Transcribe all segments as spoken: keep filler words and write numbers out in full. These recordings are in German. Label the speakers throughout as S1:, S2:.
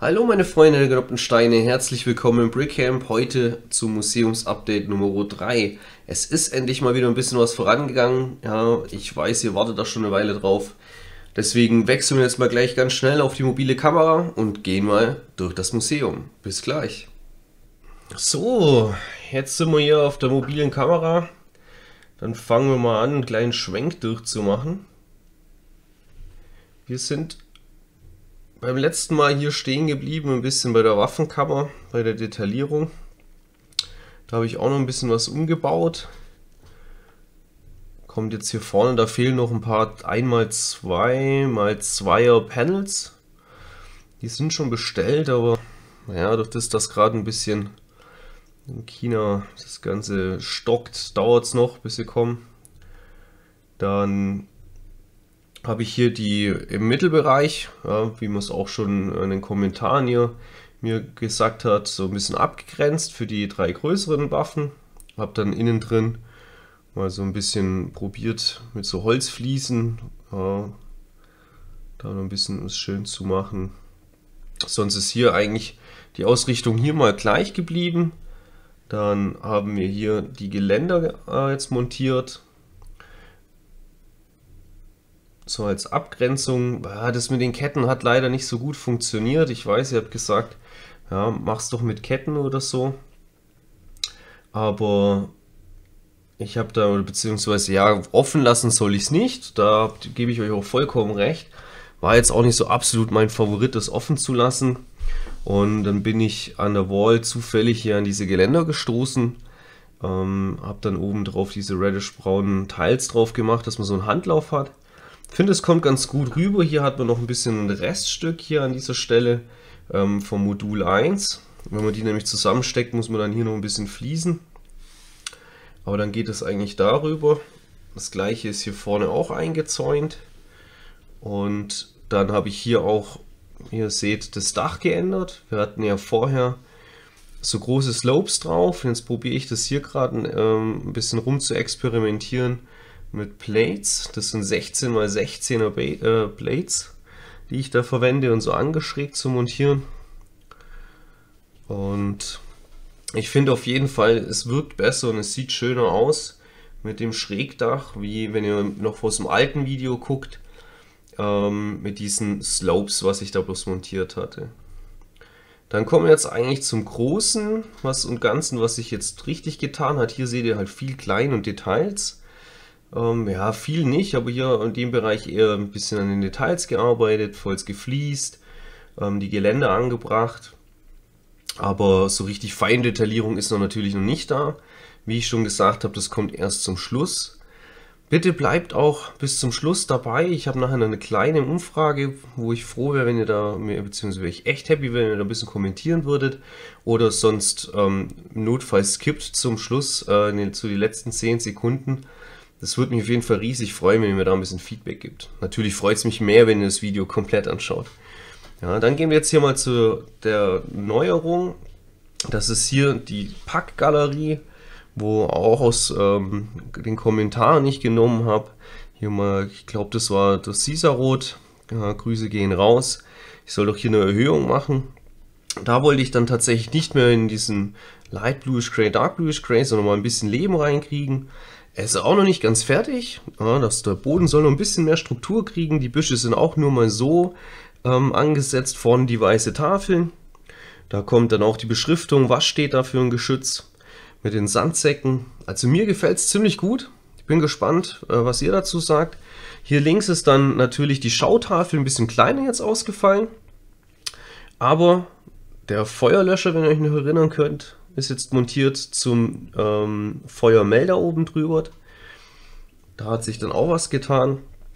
S1: Hallo meine Freunde der gedoppelten Steine, herzlich willkommen im Brickcamp, heute zum Museumsupdate Nummer drei. Es ist endlich mal wieder ein bisschen was vorangegangen, ja, ich weiß, ihr wartet da schon eine Weile drauf. Deswegen wechseln wir jetzt mal gleich ganz schnell auf die mobile Kamera und gehen mal durch das Museum. Bis gleich. So, jetzt sind wir hier auf der mobilen Kamera. Dann fangen wir mal an, einen kleinen Schwenk durchzumachen. Wir sind beim letzten Mal hier stehen geblieben, ein bisschen bei der Waffenkammer, bei der Detaillierung. Da habe ich auch noch ein bisschen was umgebaut. Kommt jetzt hier vorne, da fehlen noch ein paar ein mal zwei mal zweier Panels. Die sind schon bestellt, aber naja, durch das, dass gerade ein bisschen in China das Ganze stockt, dauert es noch, bis sie kommen. Dann habe ich hier die im Mittelbereich, ja, wie man es auch schon in den Kommentaren hier mir gesagt hat, so ein bisschen abgegrenzt für die drei größeren Waffen. Habe dann innen drin mal so ein bisschen probiert mit so Holzfliesen, ja, da noch ein bisschen was schön zu machen. Sonst ist hier eigentlich die Ausrichtung hier mal gleich geblieben. Dann haben wir hier die Geländer äh, jetzt montiert. So als Abgrenzung, ja, das mit den Ketten hat leider nicht so gut funktioniert. Ich weiß, ihr habt gesagt, ja, mach's doch mit Ketten oder so. Aber ich habe da, beziehungsweise ja, offen lassen soll ich es nicht. Da gebe ich euch auch vollkommen recht. War jetzt auch nicht so absolut mein Favorit, das offen zu lassen. Und dann bin ich an der Wall zufällig hier an diese Geländer gestoßen. Ähm, habe dann oben drauf diese reddish-braunen Teils drauf gemacht, dass man so einen Handlauf hat. Ich finde, es kommt ganz gut rüber. Hier hat man noch ein bisschen ein Reststück hier an dieser Stelle ähm, vom Modul eins. Wenn man die nämlich zusammensteckt, muss man dann hier noch ein bisschen fließen. Aber dann geht es eigentlich darüber. Das gleiche ist hier vorne auch eingezäunt. Und dann habe ich hier auch, wie ihr seht, das Dach geändert. Wir hatten ja vorher so große Slopes drauf. Jetzt probiere ich das hier gerade ähm, ein bisschen rum zu experimentieren mit Plates. Das sind sechzehn mal sechzehner äh, Plates, die ich da verwende und so angeschrägt zu montieren. Und ich finde auf jeden Fall, es wirkt besser und es sieht schöner aus mit dem Schrägdach, wie wenn ihr noch aus dem alten Video guckt, ähm, mit diesen Slopes, was ich da bloß montiert hatte. Dann kommen wir jetzt eigentlich zum Großen was und Ganzen, was sich jetzt richtig getan hat. Hier seht ihr halt viel Klein und Details. Ähm, ja, viel nicht, aber hier in dem Bereich eher ein bisschen an den Details gearbeitet, Holz gefliest, ähm, die Geländer angebracht. Aber so richtig Feindetaillierung ist noch natürlich noch nicht da. Wie ich schon gesagt habe, das kommt erst zum Schluss. Bitte bleibt auch bis zum Schluss dabei. Ich habe nachher eine kleine Umfrage, wo ich froh wäre, wenn ihr da, beziehungsweise wäre ich echt happy, wenn ihr da ein bisschen kommentieren würdet. Oder sonst ähm, notfalls skippt zum Schluss, äh, in den, zu den letzten zehn Sekunden. Das würde mich auf jeden Fall riesig freuen, wenn ihr mir da ein bisschen Feedback gibt. Natürlich freut es mich mehr, wenn ihr das Video komplett anschaut. Ja, dann gehen wir jetzt hier mal zu der Neuerung. Das ist hier die Packgalerie, wo auch aus ähm, den Kommentaren ich genommen habe. Hier mal, ich glaube, das war das Caesarrot. Ja, Grüße gehen raus. Ich soll doch hier eine Erhöhung machen. Da wollte ich dann tatsächlich nicht mehr in diesen Light Bluish Gray, Dark Bluish Gray, sondern mal ein bisschen Leben reinkriegen. Er ist auch noch nicht ganz fertig. Ja, das, der Boden soll noch ein bisschen mehr Struktur kriegen. Die Büsche sind auch nur mal so ähm, angesetzt. Vorne die weiße Tafel. Da kommt dann auch die Beschriftung, was steht da für ein Geschütz. Mit den Sandsäcken. Also mir gefällt es ziemlich gut. Ich bin gespannt, äh, was ihr dazu sagt. Hier links ist dann natürlich die Schautafel ein bisschen kleiner jetzt ausgefallen. Aber der Feuerlöscher, wenn ihr euch noch erinnern könnt, ist jetzt montiert zum ähm, Feuermelder oben drüber. Da hat sich dann auch was getan.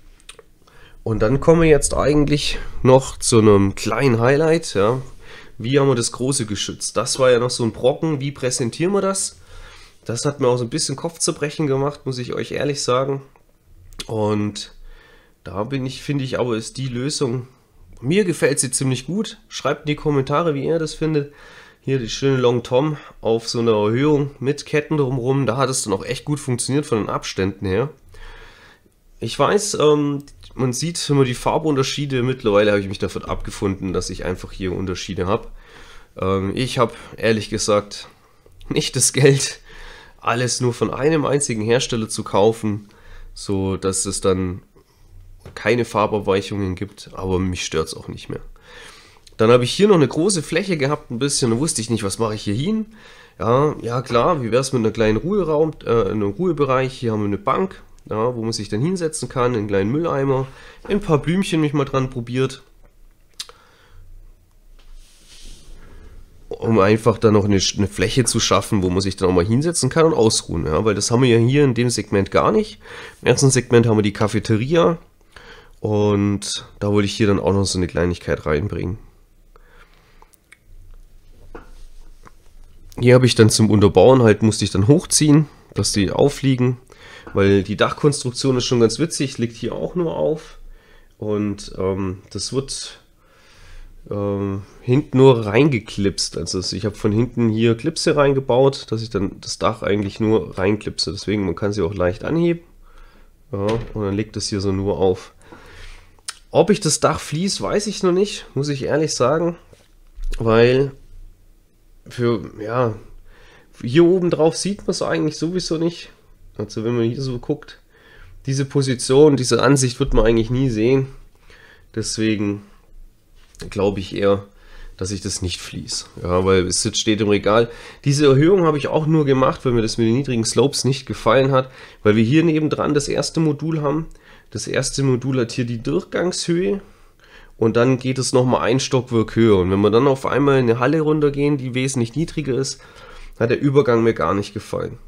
S1: Und dann kommen wir jetzt eigentlich noch zu einem kleinen Highlight. Ja. Wie haben wir das große Geschütz? Das war ja noch so ein Brocken. Wie präsentieren wir das? Das hat mir auch so ein bisschen Kopfzerbrechen gemacht, muss ich euch ehrlich sagen. Und da bin ich, finde ich, aber ist die Lösung. Mir gefällt sie ziemlich gut. Schreibt in die Kommentare, wie ihr das findet. Hier die schöne Long Tom auf so einer Erhöhung mit Ketten drumherum. Da hat es dann auch echt gut funktioniert von den Abständen her. Ich weiß, ähm, man sieht immer die Farbunterschiede. Mittlerweile habe ich mich davon abgefunden, dass ich einfach hier Unterschiede habe. Ähm, ich habe ehrlich gesagt nicht das Geld, alles nur von einem einzigen Hersteller zu kaufen, so dass es dann keine Farbabweichungen gibt, aber mich stört es auch nicht mehr. Dann habe ich hier noch eine große Fläche gehabt, ein bisschen, da wusste ich nicht, was mache ich hier hin. Ja, ja klar, wie wäre es mit einem kleinen Ruheraum, äh, einem Ruhebereich. Hier haben wir eine Bank, ja, wo man sich dann hinsetzen kann, einen kleinen Mülleimer, ein paar Blümchen mich mal dran probiert. Um einfach dann noch eine, eine Fläche zu schaffen, wo man sich dann auch mal hinsetzen kann und ausruhen. Ja, weil das haben wir ja hier in dem Segment gar nicht. Im ersten Segment haben wir die Cafeteria und da wollte ich hier dann auch noch so eine Kleinigkeit reinbringen. Hier habe ich dann zum Unterbauen halt, musste ich dann hochziehen, dass die aufliegen, weil die Dachkonstruktion ist schon ganz witzig, liegt hier auch nur auf und ähm, das wird ähm, hinten nur reingeklipst. Also ich habe von hinten hier Klipse reingebaut, dass ich dann das Dach eigentlich nur reinklipse. Deswegen, man kann sie auch leicht anheben, ja, und dann legt es hier so nur auf. Ob ich das Dach fließ, weiß ich noch nicht, muss ich ehrlich sagen, weil für, ja, hier oben drauf sieht man es eigentlich sowieso nicht. Also wenn man hier so guckt, diese Position, diese Ansicht wird man eigentlich nie sehen. Deswegen glaube ich eher, dass ich das nicht fließ. Ja, weil es steht im Regal. Diese Erhöhung habe ich auch nur gemacht, weil mir das mit den niedrigen Slopes nicht gefallen hat, weil wir hier nebendran das erste Modul haben. Das erste Modul hat hier die Durchgangshöhe. Und dann geht es nochmal ein Stockwerk höher. Und wenn wir dann auf einmal in eine Halle runtergehen, die wesentlich niedriger ist, hat der Übergang mir gar nicht gefallen.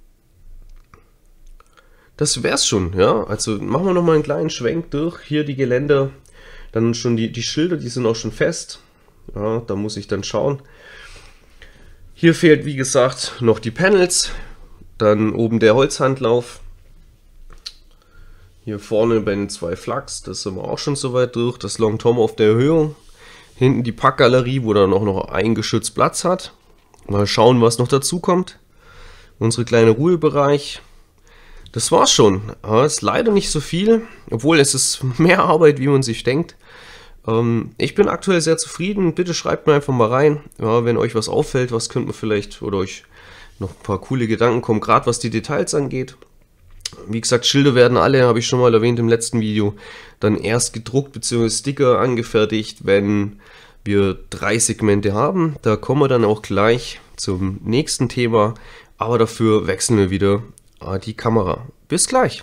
S1: Das wär's schon, ja. Also machen wir nochmal einen kleinen Schwenk durch. Hier die Geländer, dann schon die, die Schilder, die sind auch schon fest. Ja, da muss ich dann schauen. Hier fehlt, wie gesagt, noch die Panels. Dann oben der Holzhandlauf. Hier vorne bei den zwei Flachs, das sind wir auch schon soweit durch. Das Long Tom auf der Erhöhung. Hinten die Packgalerie, wo dann auch noch ein geschützt Platz hat. Mal schauen, was noch dazu kommt. Unsere kleine Ruhebereich. Das war's schon. Aber ist leider nicht so viel, obwohl es ist mehr Arbeit, wie man sich denkt. Ähm, ich bin aktuell sehr zufrieden. Bitte schreibt mir einfach mal rein, ja, wenn euch was auffällt, was könnt man vielleicht oder euch noch ein paar coole Gedanken kommen, gerade was die Details angeht. Wie gesagt, Schilder werden alle, habe ich schon mal erwähnt im letzten Video, dann erst gedruckt bzw. Sticker angefertigt, wenn wir drei Segmente haben. Da kommen wir dann auch gleich zum nächsten Thema, aber dafür wechseln wir wieder die Kamera. Bis gleich!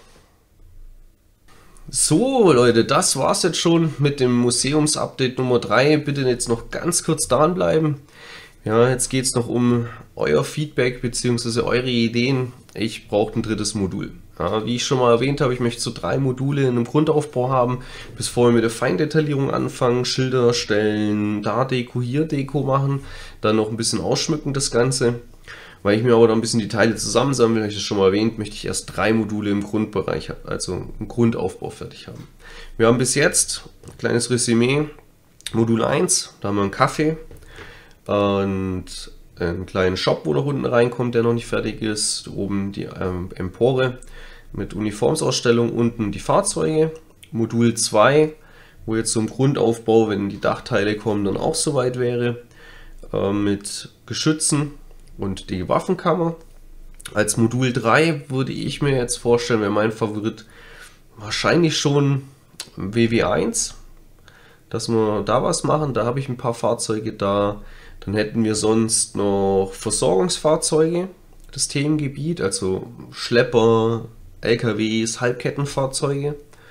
S1: So Leute, das war's jetzt schon mit dem Museums-Update Nummer drei. Bitte jetzt noch ganz kurz dranbleiben. Ja, jetzt geht es noch um euer Feedback bzw. eure Ideen. Ich brauche ein drittes Modul. Ja, wie ich schon mal erwähnt habe, ich möchte so drei Module in einem Grundaufbau haben, bis vorher mit der Feindetaillierung anfangen, Schilder erstellen, da Deko, hier Deko machen, dann noch ein bisschen ausschmücken das Ganze. Weil ich mir aber dann ein bisschen die Teile zusammensammeln, habe ich das schon mal erwähnt, möchte ich erst drei Module im Grundbereich, also im Grundaufbau fertig haben. Wir haben bis jetzt, ein kleines Resümee, Modul eins, da haben wir einen Kaffee und einen kleinen Shop, wo noch unten reinkommt, der noch nicht fertig ist. Oben die ähm, Empore mit Uniformsausstellung, unten die Fahrzeuge. Modul zwei, wo jetzt zum Grundaufbau, wenn die Dachteile kommen, dann auch soweit wäre, äh, mit Geschützen und die Waffenkammer. Als Modul drei würde ich mir jetzt vorstellen, wäre mein Favorit wahrscheinlich schon W W eins, dass wir da was machen. Da habe ich ein paar Fahrzeuge da. Dann hätten wir sonst noch Versorgungsfahrzeuge, das Themengebiet, also Schlepper, L K Ws, Halbkettenfahrzeuge.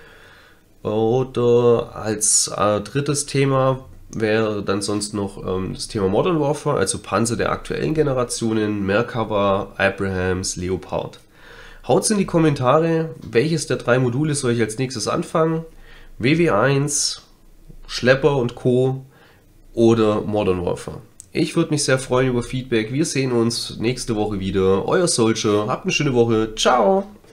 S1: Oder als äh, drittes Thema wäre dann sonst noch ähm, das Thema Modern Warfare, also Panzer der aktuellen Generationen, Merkava, Abrams, Leopard. Haut's in die Kommentare, welches der drei Module soll ich als nächstes anfangen? W W eins, Schlepper und Co. oder Modern Warfare. Ich würde mich sehr freuen über Feedback. Wir sehen uns nächste Woche wieder. Euer Soldier. Habt eine schöne Woche. Ciao.